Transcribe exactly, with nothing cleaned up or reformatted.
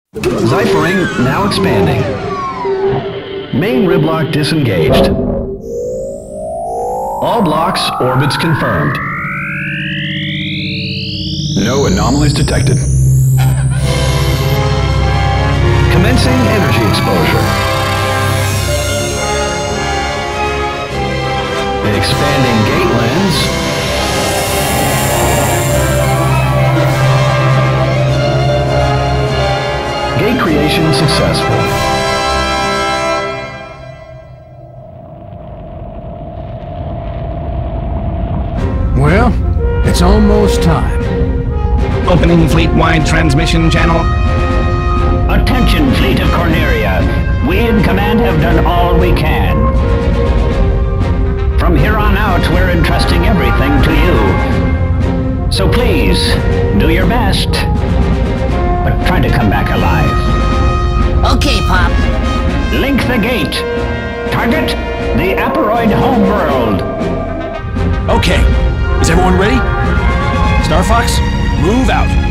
Ciphering now expanding. Main riblock disengaged. All blocks, orbits confirmed. No anomalies detected. Commencing energy exposure. Expanding gate lens. Gate creation successful. Well, it's almost time. Opening fleet-wide transmission channel. Attention, fleet of Corneria. We in command have done all we can. From here on out, we're entrusting everything to you. So please, do your best. But try to come back alive. Okay, Pop. Link the gate. Target the Aperoid homeworld. Okay. Is everyone ready? Starfox, move out.